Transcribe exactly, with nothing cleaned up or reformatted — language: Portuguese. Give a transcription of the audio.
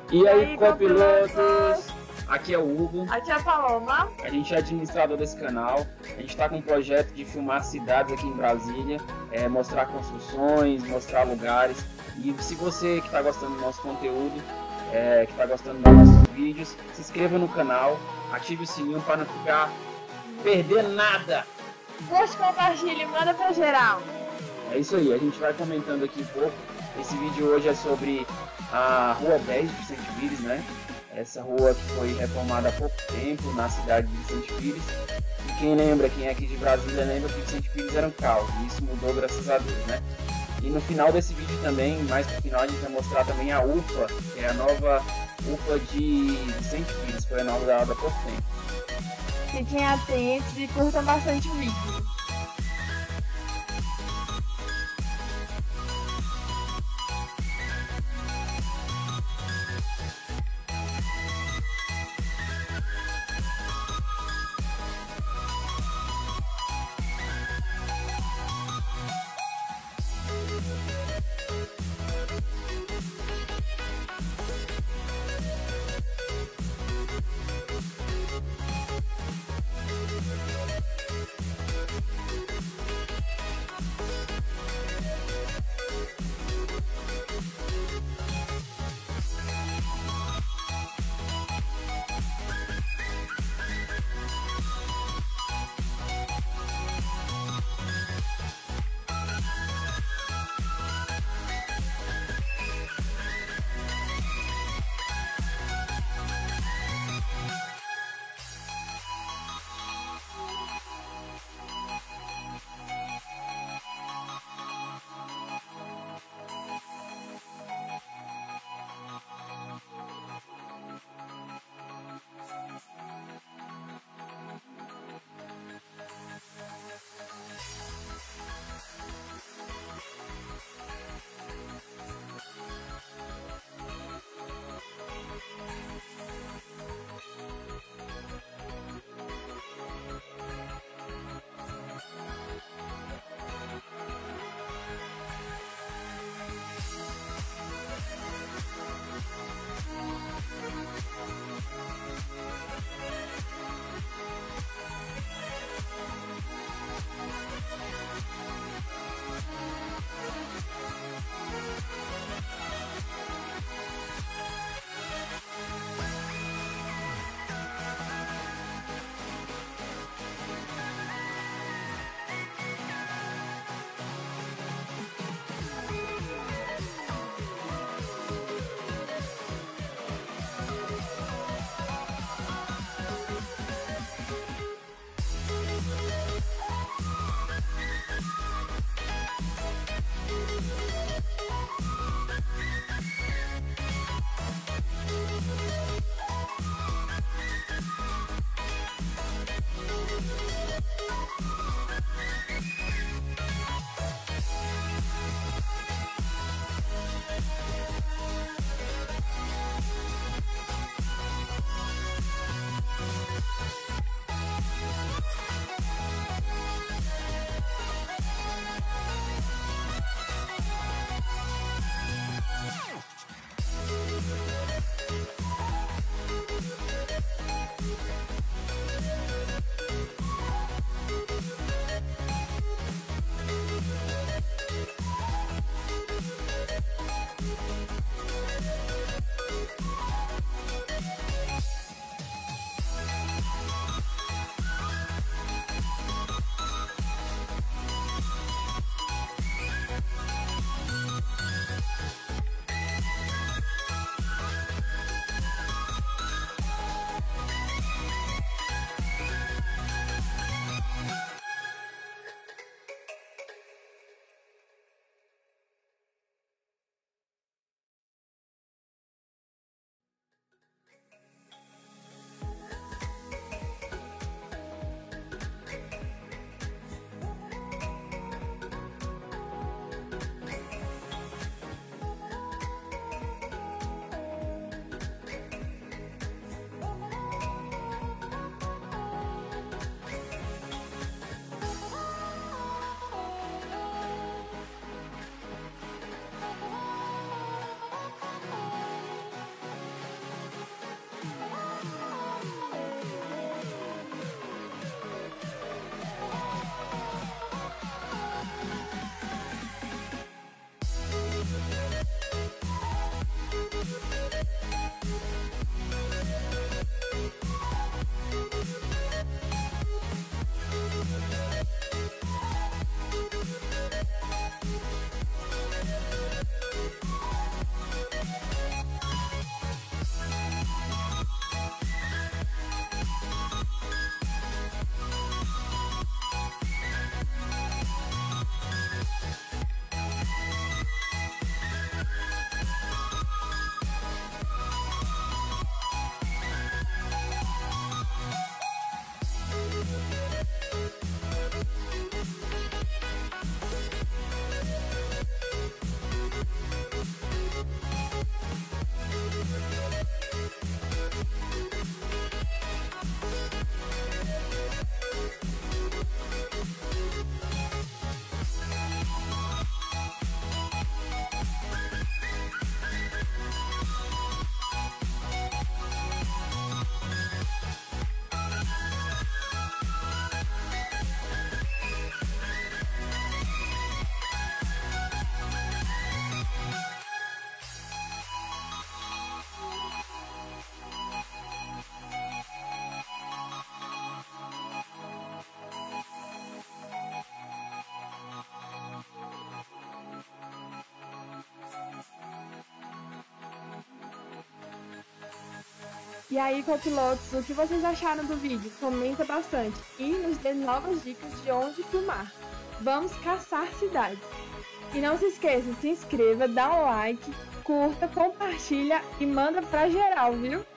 E, e aí, aí copilotos? Aqui é o Hugo. Aqui é a Paloma. A gente é administrador desse canal. A gente está com um projeto de filmar cidades aqui em Brasília, é, mostrar construções, mostrar lugares. E se você que está gostando do nosso conteúdo, é, que está gostando dos nossos vídeos, se inscreva no canal, ative o sininho para não ficar perdendo nada. Curte, compartilhe, manda pra geral. É isso aí, a gente vai comentando aqui um pouco. Esse vídeo hoje é sobre a Rua dez de Vicente Pires, né? Essa rua que foi reformada há pouco tempo na cidade de Vicente Pires. E quem lembra, quem é aqui de Brasília, lembra que Vicente Pires era um caos. E isso mudou, graças a Deus, né? E no final desse vídeo também, mais pro final, a gente vai mostrar também a U P A, que é a nova U P A de Vicente Pires. Foi inaugurada há pouco tempo. Fiquem atentos e curtam bastante o vídeo. E aí, copilotos, o que vocês acharam do vídeo? Comenta bastante e nos dê novas dicas de onde filmar. Vamos caçar cidades. E não se esqueça, se inscreva, dá um like, curta, compartilha e manda pra geral, viu?